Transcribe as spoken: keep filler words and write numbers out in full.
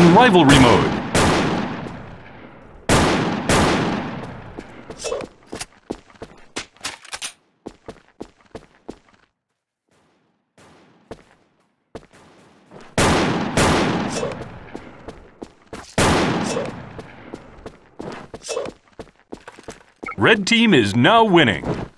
in rivalry mode. Red team is now winning.